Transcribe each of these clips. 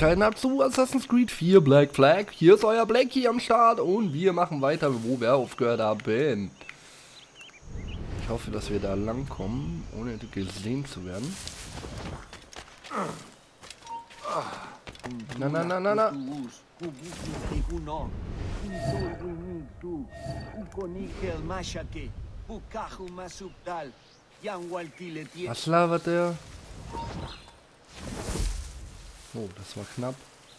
eingeschaltet habt zu Assassin's Creed 4 Black Flag. Hier ist euer Blackie am Start und wir machen weiter, wo wir aufgehört haben. Ich hoffe, dass wir da lang kommen, ohne gesehen zu werden. Na, na, na, na, na. Was labert der? Oh, das war knapp.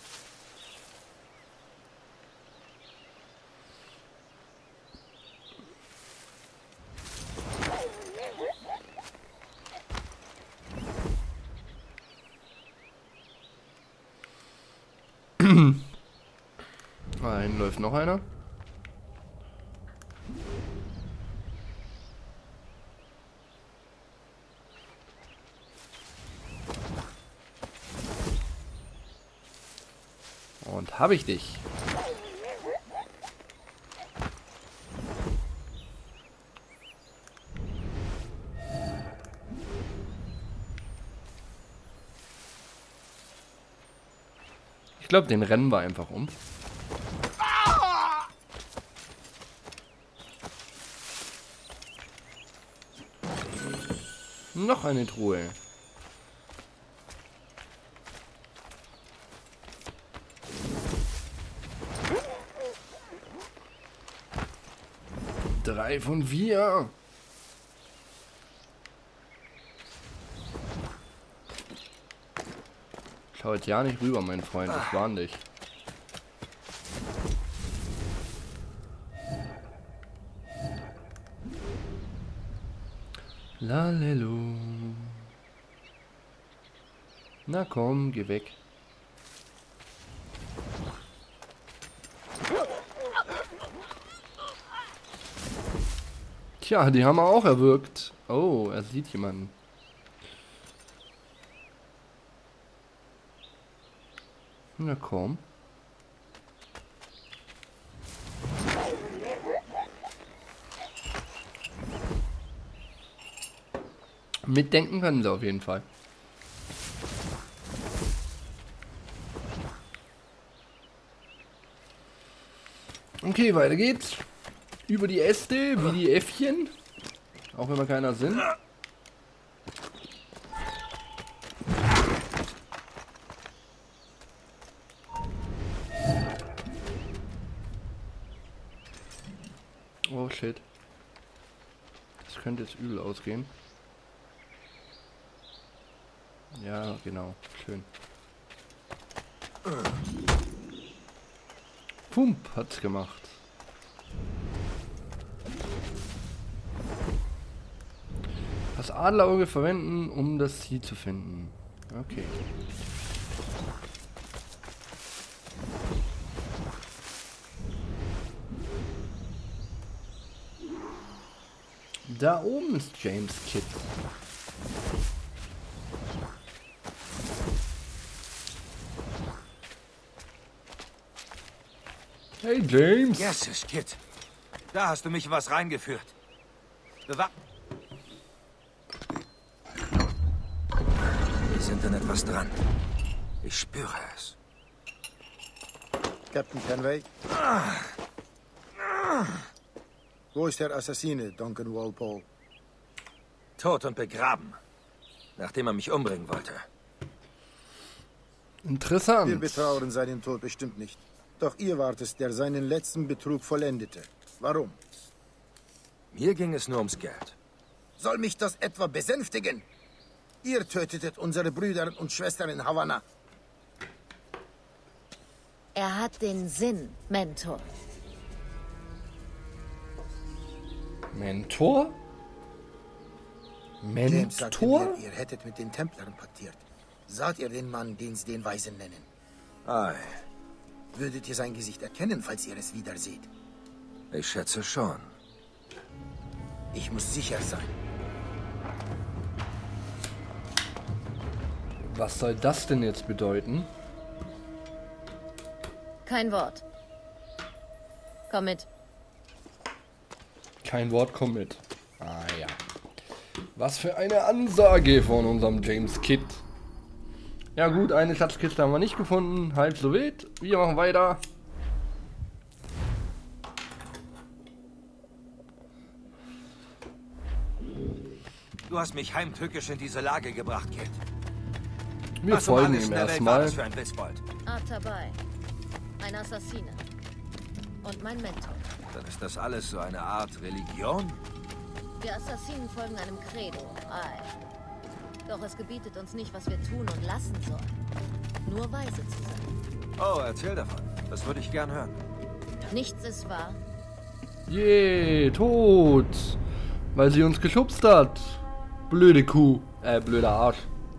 Da hinten läuft noch einer. Und habe ich dich. Ich glaube, den rennen wir einfach um. Noch eine Truhe. Drei von 4. Schau jetzt ja nicht rüber, mein Freund. Ich warne dich. Lalelu. Na komm, geh weg. Tja, die haben wir auch erwürgt. Oh, er sieht jemanden. Na komm. Mitdenken können sie auf jeden Fall. Okay, weiter geht's. Über die Äste, wie die Äffchen. Auch wenn wir keiner sind. Oh shit. Das könnte jetzt übel ausgehen. Ja, genau. Schön. Pump hat's gemacht. Das Adlerauge verwenden, um das Ziel zu finden. Okay. Da oben ist James Kidd. Hey James. Jesus, Kid. Da hast du mich was reingeführt. Wir sind an etwas dran. Ich spüre es. Captain Kenway? Wo ist der Assassine, Duncan Walpole? Tot und begraben. Nachdem er mich umbringen wollte. Interessant. Wir betrauern seinen Tod bestimmt nicht. Doch ihr wart es, der seinen letzten Betrug vollendete. Warum? Mir ging es nur ums Geld. Soll mich das etwa besänftigen? Ihr tötetet unsere Brüder und Schwestern in Havanna. Er hat den Sinn, Mentor. Mentor? James sagte Mentor? mir, ihr hättet mit den Templern paktiert. Saht ihr den Mann, den sie den Weisen nennen? Ei, Würdet ihr sein Gesicht erkennen, falls ihr es wieder seht? ich schätze schon. Ich muss sicher sein. Was soll das denn jetzt bedeuten? Kein Wort. Komm mit. Kein Wort, komm mit. Ah ja. Was für eine Ansage von unserem James Kidd. Ja gut, eine Schatzkiste haben wir nicht gefunden. Halb so wild. Wir machen weiter. Du hast mich heimtückisch in diese Lage gebracht, Kid. Wir Was um folgen alles ihm in der Welt war erstmal. das für ein Witzbold? Atabai. Ein Assassine. Und mein Mentor. Dann ist das alles so eine Art Religion? Wir Assassinen folgen einem Credo. Ei. Doch es gebietet uns nicht, was wir tun und lassen sollen. Nur weise zu sein. Oh, erzähl davon. Das würde ich gern hören. Nichts ist wahr. Je, tot. Weil sie uns geschubst hat. Blöde Kuh. Blöder Arsch.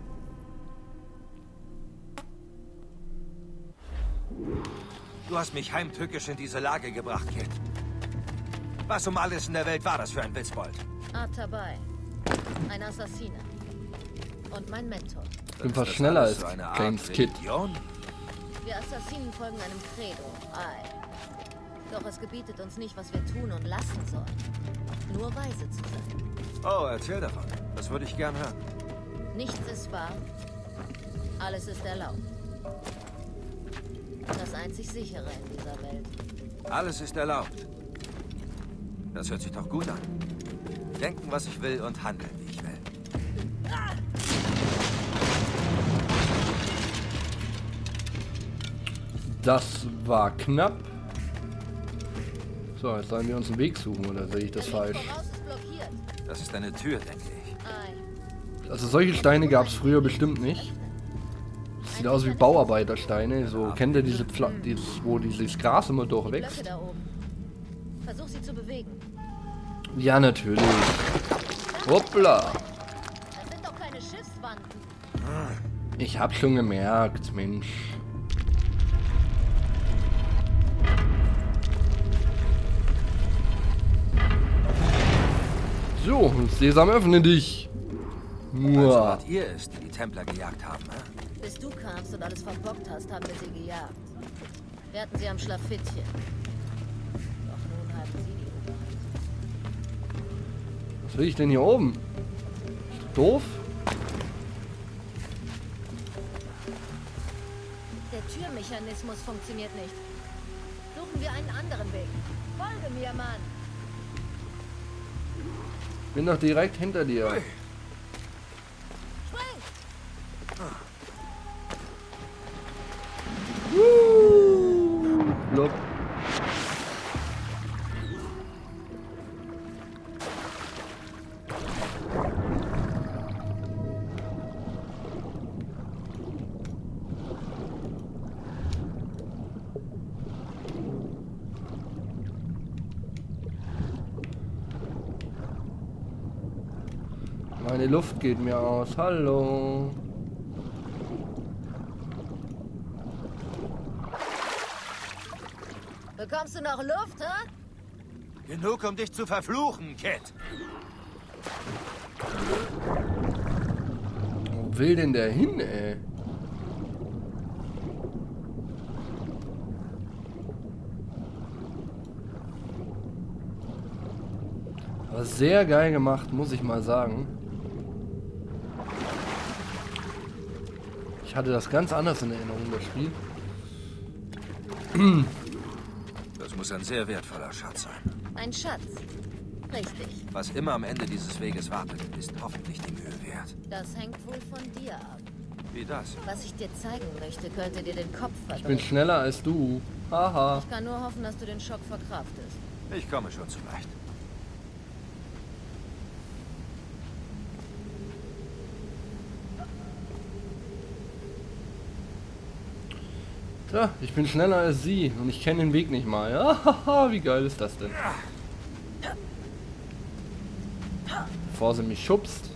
Du hast mich heimtückisch in diese Lage gebracht, Kid. Was um alles in der Welt war das für ein Witzbold? Atabai. Ein Assassine. Und mein Mentor. Ich bin fast schneller als so eine Art James Kid. Religion? Wir Assassinen folgen einem Credo. Ei. Doch es gebietet uns nicht, was wir tun und lassen sollen. Nur weise zu sein. Oh, erzähl davon. Das würde ich gern hören. Nichts ist wahr. Alles ist erlaubt. Das einzig sichere in dieser Welt. Alles ist erlaubt. Das hört sich doch gut an. Denken, was ich will und handeln, wie ich will. Das war knapp. So, jetzt sollen wir uns einen Weg suchen, oder sehe ich das Der Weg falsch? voraus ist blockiert. Das ist eine Tür, denke ich. Ei. Also solche Steine gab es früher bestimmt nicht. Sieht aus wie Bauarbeitersteine. So, kennt ihr diese wo dieses Gras immer Die durchwächst? Blöcke da oben. Versuch sie zu bewegen. Ja, natürlich. Hoppla. Das sind doch keine Schiffswanden. Ich hab schon gemerkt, Mensch. So, Sesam, öffne dich. Also Muah. wart ihr es, die die Templer gejagt haben, ne? Bis du kamst und alles verbockt hast, haben wir sie gejagt. Wir hatten sie am Schlafittchen. Doch nun haben sie die Oberhand. Was will ich denn hier oben? Doof? Der Türmechanismus funktioniert nicht. Suchen wir einen anderen Weg. Folge mir, Mann. Bin doch direkt hinter dir. Spring! Blub. Meine Luft geht mir aus. Hallo. Bekommst du noch Luft, hä? Genug, um dich zu verfluchen, Kid. Wo will denn der hin, ey? Aber sehr geil gemacht, muss ich mal sagen. Ich hatte das ganz anders in Erinnerung, das Spiel. Das muss ein sehr wertvoller Schatz sein. Ein Schatz. Richtig. Was immer am Ende dieses Weges wartet, ist hoffentlich die Mühe wert. Das hängt wohl von dir ab. Wie das? Was ich dir zeigen möchte, könnte dir den Kopf Ich bin verdrehen. schneller als du. Haha. Ich kann nur hoffen, dass du den Schock verkraftest. Ich komme schon zurecht. Tja, ich bin schneller als sie und ich kenne den Weg nicht mal. Ja, haha, wie geil ist das denn? Bevor sie mich schubst.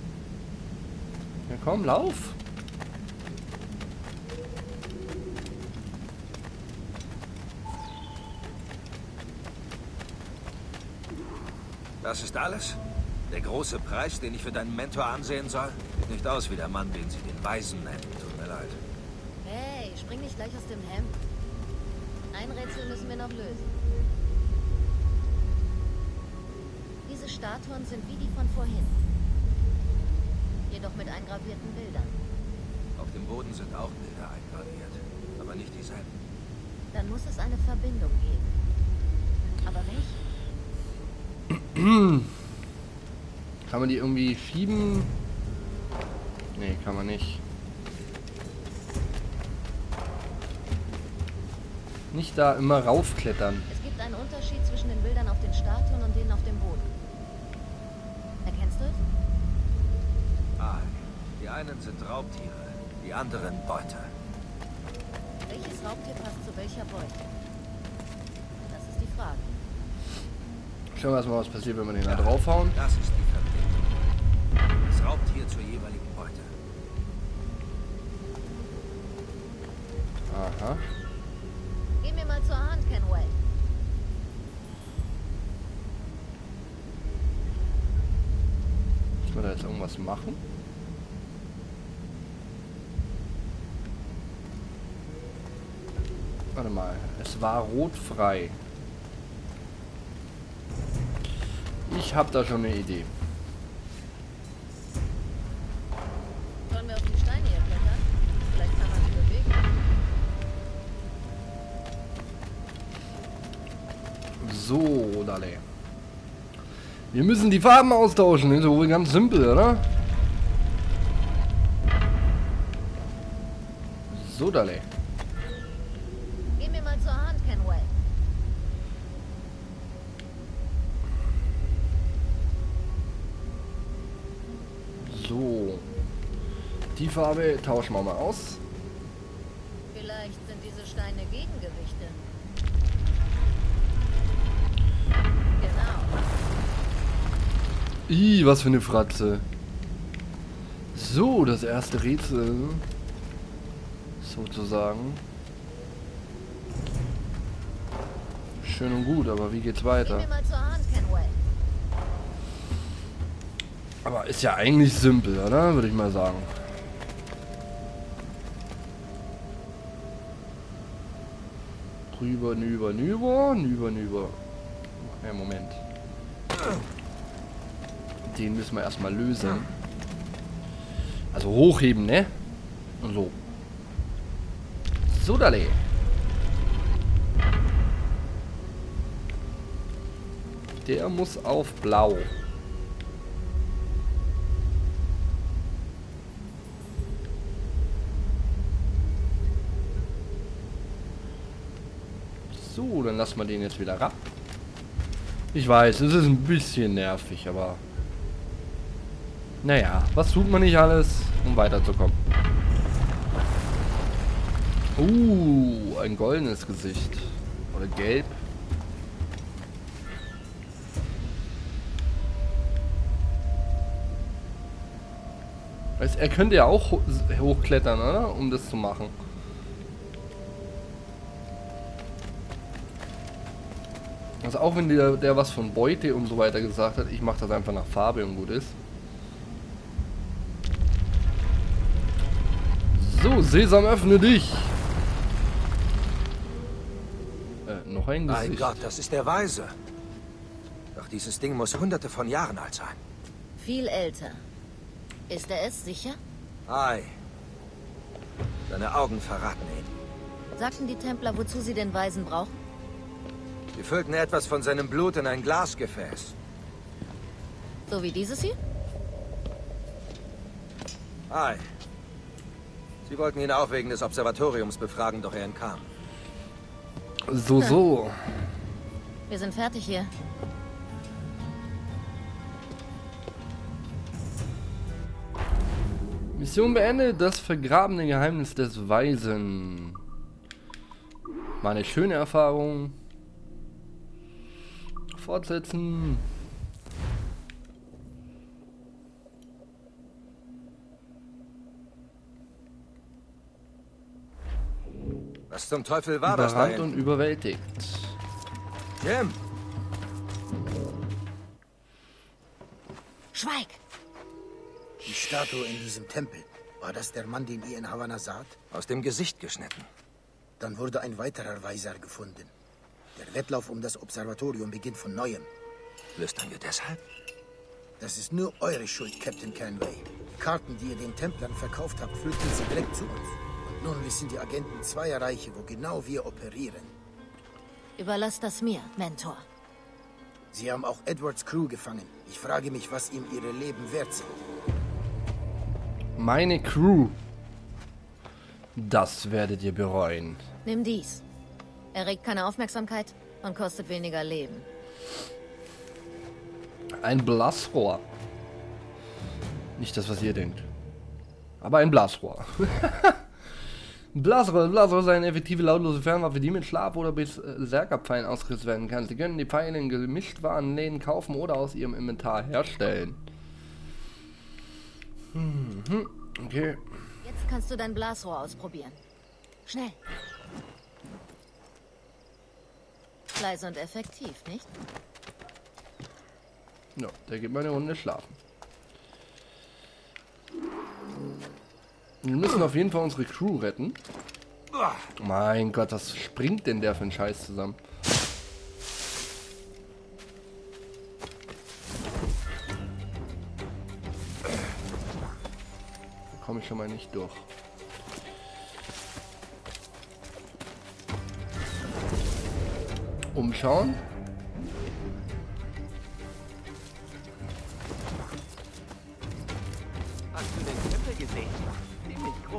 Ja komm, lauf. Das ist alles? Der große Preis, den ich für deinen Mentor ansehen soll? Sieht nicht aus wie der Mann, den sie den Weisen nennen. Tut mir leid. Hey, spring nicht gleich aus dem Hemd. Ein Rätsel müssen wir noch lösen. Diese Statuen sind wie die von vorhin. Jedoch mit eingravierten Bildern. Auf dem Boden sind auch Bilder eingraviert, aber nicht dieselben. Dann muss es eine Verbindung geben. Aber welche? Kann man die irgendwie schieben? Nee, kann man nicht. Nicht da immer raufklettern. Es gibt einen Unterschied zwischen den Bildern auf den Statuen und denen auf dem Boden. Erkennst du es? Ah, die einen sind Raubtiere, die anderen Beute. Welches Raubtier passt zu welcher Beute? Das ist die Frage. Schauen wir erstmal, was passiert, wenn wir den da draufhauen. Das ist die Verbindung. Das Raubtier zur jeweiligen Beute. Aha. Geh mir mal zur Hand, Kenway. Müssen wir da jetzt irgendwas machen? Warte mal, es war rotfrei. Ich habe da schon eine Idee. Sollen wir auf die Steine hier klettern? Vielleicht kann man sie bewegen. So, Dalle. Wir müssen die Farben austauschen. Das ist wohl ganz simpel, oder? So, Dalle. Geh mir mal zur Hand, Kenway. So. Die Farbe tauschen wir mal aus. Vielleicht sind diese Steine Gegengewichte. Genau. Was für eine Fratze. So, das erste Rätsel. Sozusagen. Schön und gut, aber wie geht's Geh weiter? mir mal zur Hand, Kenway. Aber ist ja eigentlich simpel, oder? Würde ich mal sagen. Rüber, nüber, nüber, nüber, nüber. Ja, Moment. Den müssen wir erstmal lösen. Also hochheben, ne? Und so. So, Dalle. Der muss auf blau. So, dann lassen wir den jetzt wieder ab. Ich weiß, es ist ein bisschen nervig, aber... Naja, was tut man nicht alles, um weiterzukommen? Ein goldenes Gesicht. Oder gelb. Er könnte ja auch hochklettern, oder? Um das zu machen. Also auch wenn der was von Beute und so weiter gesagt hat, ich mache das einfach nach Farbe und gut ist. So, Sesam, öffne dich! Noch ein Gesicht. Mein Gott, das ist der Weise. Doch dieses Ding muss hunderte von Jahren alt sein. Viel älter. Ist er es sicher? Ei. Seine Augen verraten ihn. Sagten die Templer, wozu sie den Weisen brauchen? Sie füllten etwas von seinem Blut in ein Glasgefäß. So wie dieses hier? Ei. Sie wollten ihn auch wegen des Observatoriums befragen, doch er entkam. So. Wir sind fertig hier. Mission beendet. Das vergrabene Geheimnis des Weisen. War eine schöne Erfahrung. Fortsetzen. Was zum Teufel war das da? Überrannt und überwältigt. Jim! Schweig! Die Statue in diesem Tempel. War das der Mann, den ihr in Havanna saht? Aus dem Gesicht geschnitten. Dann wurde ein weiterer Weiser gefunden. Der Wettlauf um das Observatorium beginnt von neuem. Flüstern wir deshalb? Das ist nur eure Schuld, Captain Canway. Die Karten, die ihr den Templern verkauft habt, führten sie direkt zu uns. Und nun wissen die Agenten zweier Reiche, wo genau wir operieren. Überlass das mir, Mentor. Sie haben auch Edwards Crew gefangen. Ich frage mich, was ihm ihre Leben wert sind. Meine Crew. Das werdet ihr bereuen. Nimm dies. Erregt keine Aufmerksamkeit und kostet weniger Leben. Ein Blasrohr. Nicht das, was ihr denkt. Aber ein Blasrohr. Blasrohr ist eine effektive, lautlose Fernwaffe, die mit Schlaf- oder Berserkerpfeilen ausgerüstet werden kann. Sie können die Pfeile in Gemischtwarenläden kaufen oder aus ihrem Inventar herstellen. Okay. Jetzt kannst du dein Blasrohr ausprobieren. Schnell. Leise und effektiv, nicht? Ja, der geht mal eine Runde schlafen. Wir müssen auf jeden Fall unsere Crew retten. Mein Gott, was springt denn der für ein Scheiß zusammen? Da komme ich schon mal nicht durch. Umschauen. Hast du den Tempel gesehen? Ziemlich groß.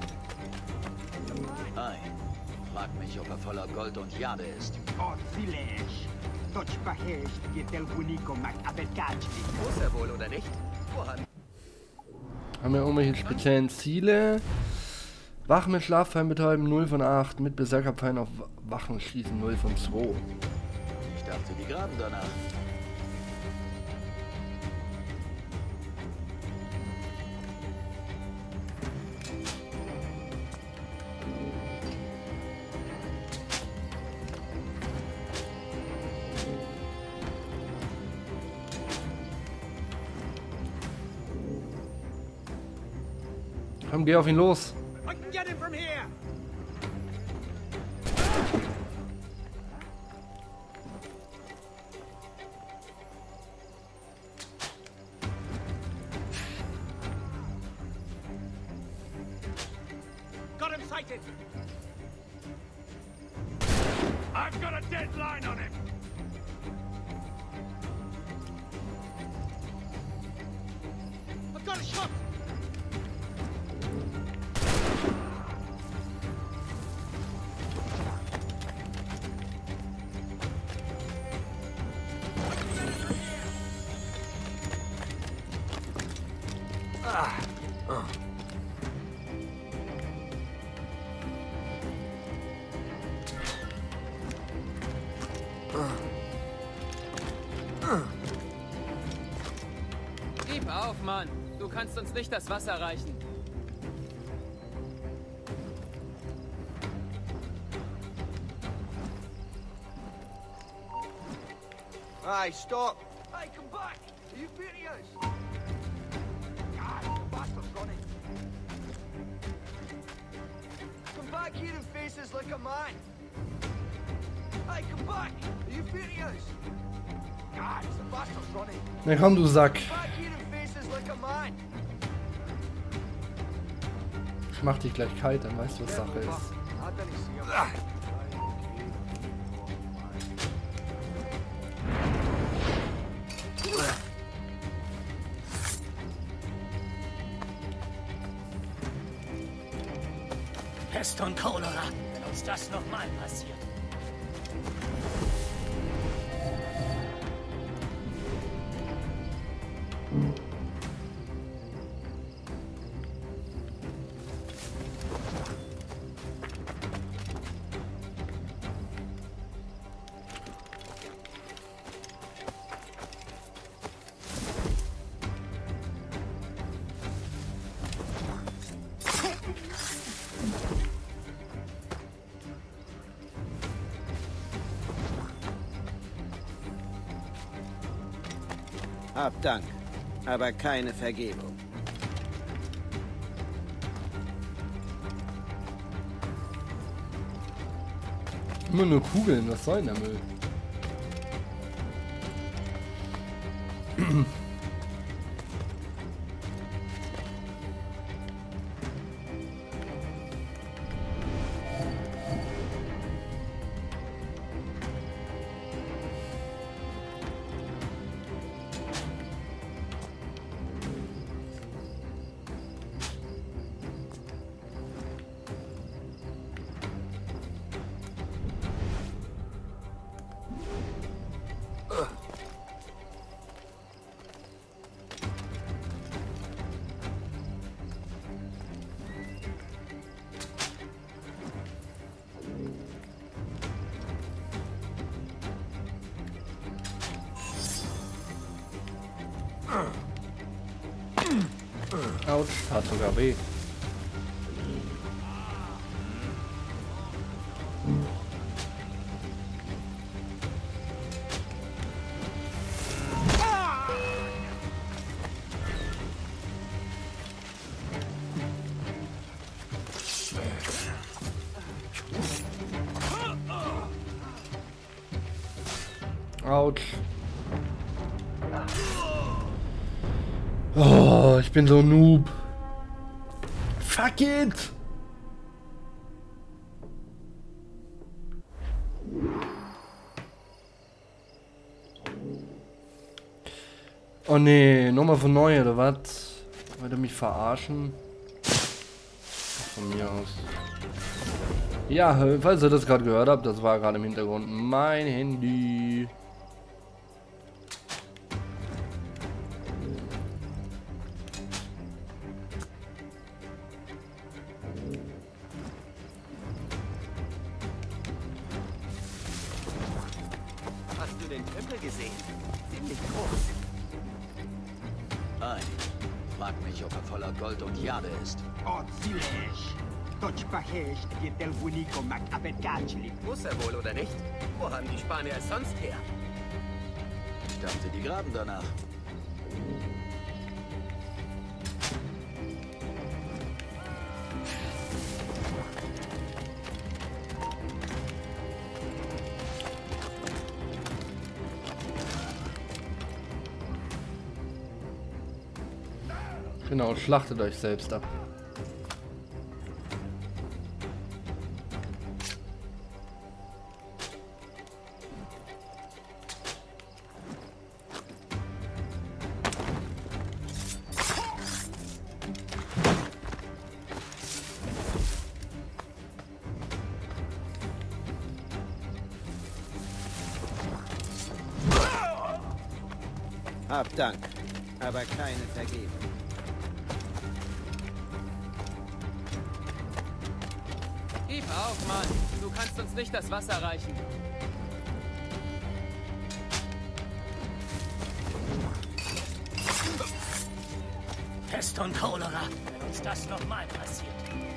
Hi. Frag mich, ob er voller Gold und Jade ist. Muss er wohl, oder nicht? Woran? Haben wir irgendwelche speziellen Ziele? Wach mit Schlafpfeilen betäuben 0 von 8. Mit Berserkerpfeilen auf Wachen schießen 0 von 2. Ich dachte, die graben danach. Komm, geh auf ihn los. I can get him from here. Got him sighted. I've got a deadline on him. I've got a shot. Gib auf, Mann. Du kannst uns nicht das Wasser reichen. Hey, stop! Hey, come back! Are you serious? God, the bastard's running. Come back here and face us like a man. Hey, come back! Are you serious? God, the bastard's running. Na komm, du Sack. Come back here and face us like a man. Ich mach dich gleich kalt, dann weißt du, was Sache ist. I didn't see him. Pest und Cholera, wenn uns das nochmal passiert. Hab Dank, aber keine Vergebung. Immer nur Kugeln, was soll denn der Müll? Autsch, tat sogar weh. Autsch. Oh, ich bin so ein Noob. Fuck it! Oh nee, nochmal von neu oder was? Wollt ihr mich verarschen? Von mir aus. Ja, falls ihr das gerade gehört habt, das war gerade im Hintergrund mein Handy. Hast du den Tempel gesehen? Ziemlich groß. Nein. Frag mich, ob er voller Gold und Jade ist. Muss er wohl, oder nicht? Wo haben die Spanier es sonst her? Ich dachte, die graben danach. Genau, schlachtet euch selbst ab. Hab Dank, aber keine Vergebung. Gib auf, Mann. Du kannst uns nicht das Wasser reichen. Pest und Cholera, wenn uns das nochmal passiert.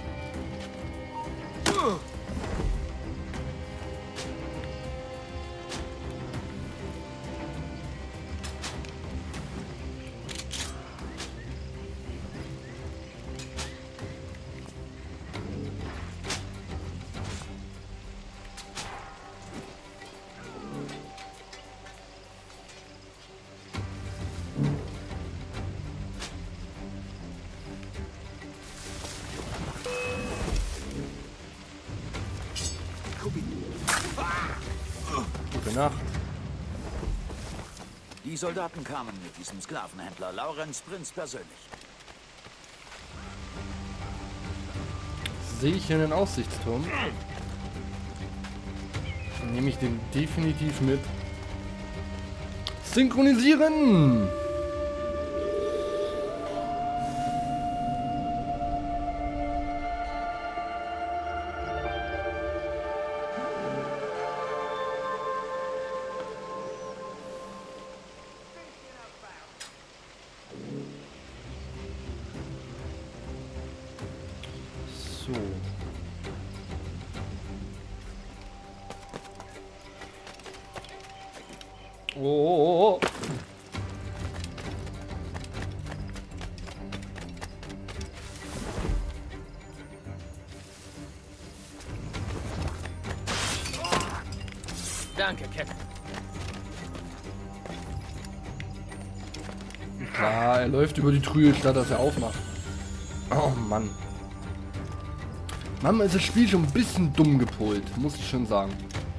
Gute Nacht. Die Soldaten kamen mit diesem Sklavenhändler Lawrence Prinz persönlich. Sehe ich hier einen Aussichtsturm? Dann nehme ich den definitiv mit. Synchronisieren! So. Oh. Danke, Captain. Klar, er läuft über die Trühe, statt dass er aufmacht. Oh Mann. Manchmal ist das Spiel schon ein bisschen dumm gepolt, muss ich schon sagen.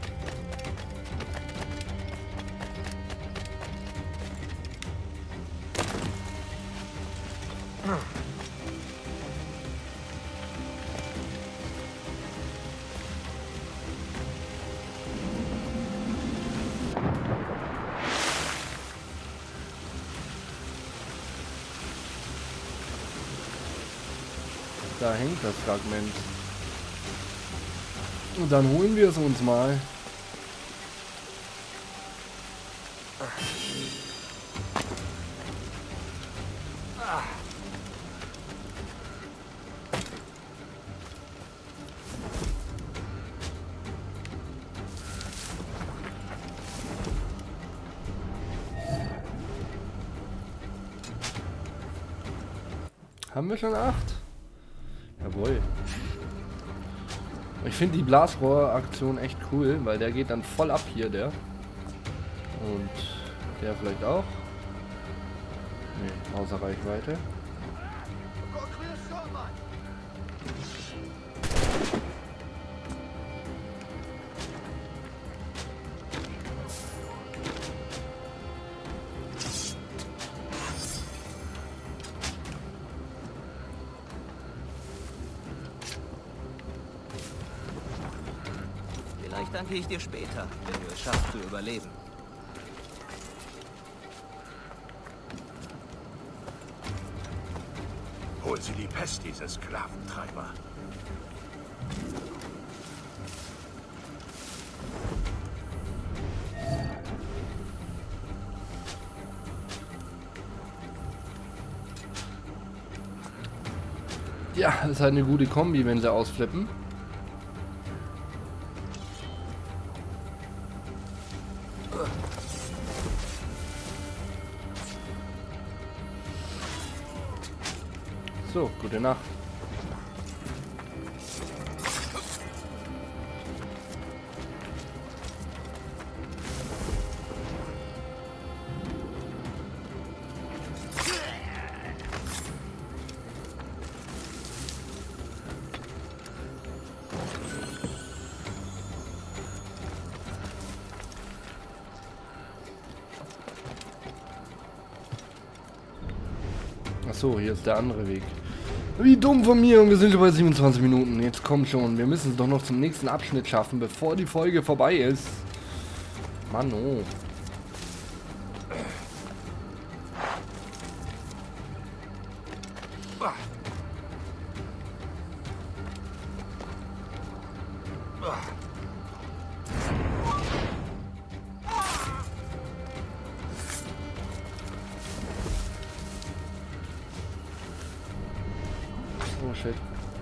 Da hängt das Fragment. Und dann holen wir es uns mal. Haben wir schon 8? Jawohl. Ich finde die Blasrohr-Aktion echt cool, weil der geht dann voll ab hier, der. Und der vielleicht auch. Nee, außer Reichweite. I've got a clear shot, man. Vielleicht danke ich dir später, wenn du es schaffst zu überleben. Holen Sie die Pest, diese Sklaventreiber. Ja, das ist halt eine gute Kombi, wenn sie ausflippen. So, gute Nacht. Ach so, hier ist der andere Weg. Wie dumm von mir, und wir sind schon bei 27 Minuten. Jetzt komm schon, wir müssen es doch noch zum nächsten Abschnitt schaffen, bevor die Folge vorbei ist. Mann, oh. Oh shit.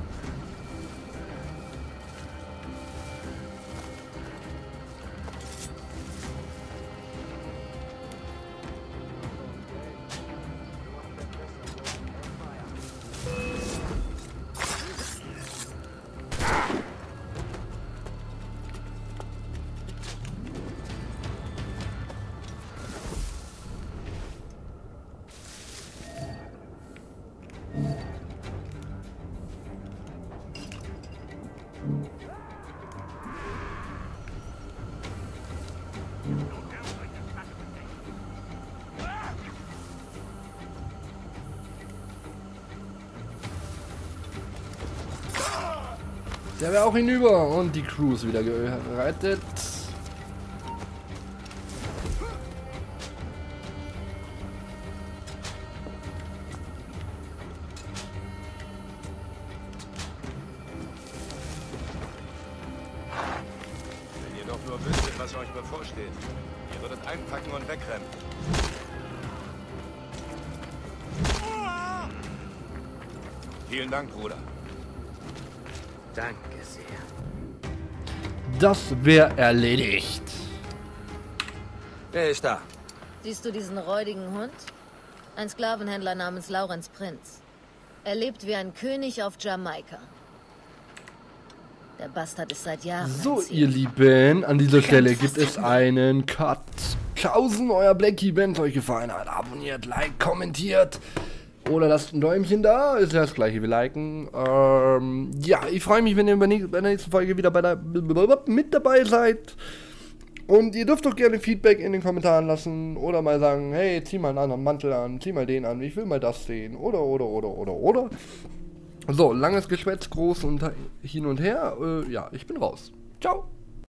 Der wäre auch hinüber und die Crew ist wieder gerettet. Wenn ihr doch nur wüsstet, was euch bevorsteht. Ihr würdet einpacken und wegrennen. Vielen Dank, Bruder. Danke sehr. Das wäre erledigt. Wer ist da? Siehst du diesen räudigen Hund? Ein Sklavenhändler namens Lawrence Prinz. Er lebt wie ein König auf Jamaika. Der Bastard ist seit Jahren So, ein Ziel. ihr Lieben, an dieser Stelle gibt es einen Cut. Tschaußen, euer Blackie, wenn es euch gefallen hat. Abonniert, like, kommentiert. Oder lasst ein Däumchen da, ist ja das gleiche wie liken. Ja, ich freue mich, wenn ihr bei der nächsten Folge wieder mit dabei seid. Und ihr dürft doch gerne Feedback in den Kommentaren lassen. Oder mal sagen, hey, zieh mal einen anderen Mantel an, zieh mal den an, ich will mal das sehen. Oder. So, langes Geschwätz, groß und hin und her. Ja, ich bin raus. Ciao.